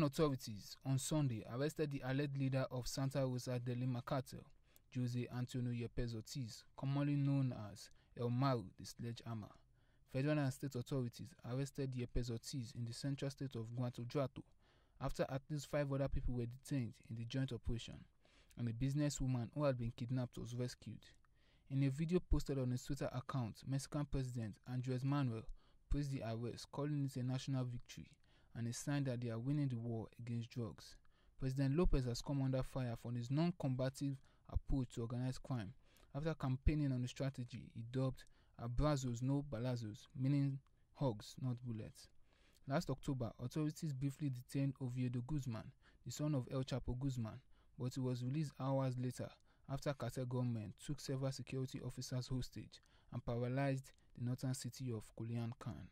Liberian authorities on Sunday arrested the alleged leader of Santa Rosa de Lima cartel, Jose Antonio Yepes Ortiz, commonly known as El Maru the Sledgehammer. Federal and state authorities arrested Yepes Ortiz in the central state of Guanajuato after at least 5 other people were detained in the joint operation, and a businesswoman who had been kidnapped was rescued. In a video posted on his Twitter account, Mexican President Andrés Manuel praised the arrest, calling it a national victory and a sign that they are winning the war against drugs. President Lopez has come under fire for his non-combative approach to organized crime after campaigning on a strategy he dubbed Abrazos no balazos, meaning hugs, not bullets. Last October, authorities briefly detained Oviedo Guzman, the son of El Chapo Guzman, but he was released hours later after cartel gunmen took several security officers hostage and paralyzed the northern city of Culiacan.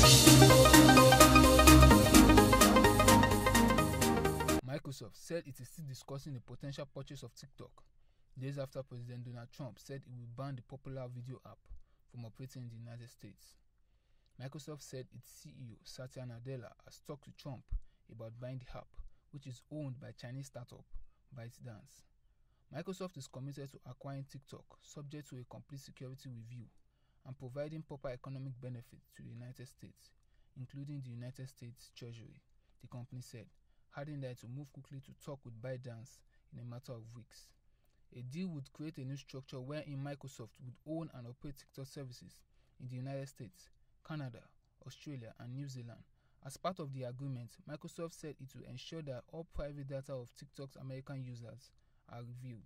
Microsoft said it is still discussing the potential purchase of TikTok, days after President Donald Trump said it will ban the popular video app from operating in the United States. Microsoft said its CEO Satya Nadella has talked to Trump about buying the app, which is owned by Chinese startup ByteDance. Microsoft is committed to acquiring TikTok, subject to a complete security review, and providing proper economic benefits to the United States, including the United States Treasury, the company said, adding that it will move quickly to talk with ByteDance in a matter of weeks. A deal would create a new structure wherein Microsoft would own and operate TikTok services in the United States, Canada, Australia, and New Zealand. As part of the agreement, Microsoft said it will ensure that all private data of TikTok's American users are reviewed.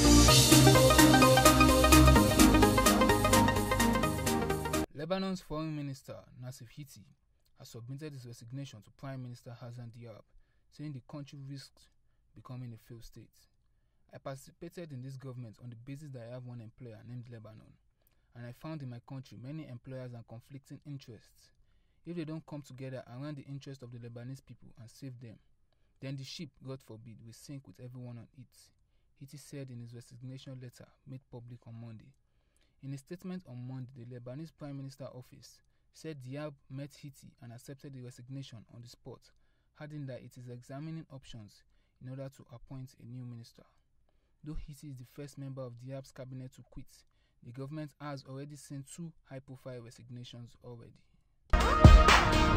Lebanon's Foreign Minister Nassif Hiti has submitted his resignation to Prime Minister Hassan Diab, saying the country risked becoming a failed state. I participated in this government on the basis that I have one employer named Lebanon, and I found in my country many employers and conflicting interests. If they don't come together around the interest of the Lebanese people and save them, then the ship, God forbid, will sink with everyone on it, Hiti said in his resignation letter made public on Monday. In a statement on Monday, the Lebanese Prime Minister office said Diab met Hiti and accepted the resignation on the spot, adding that it is examining options in order to appoint a new minister. Though Hiti is the first member of Diab's cabinet to quit, the government has already sent 2 high-profile resignations already.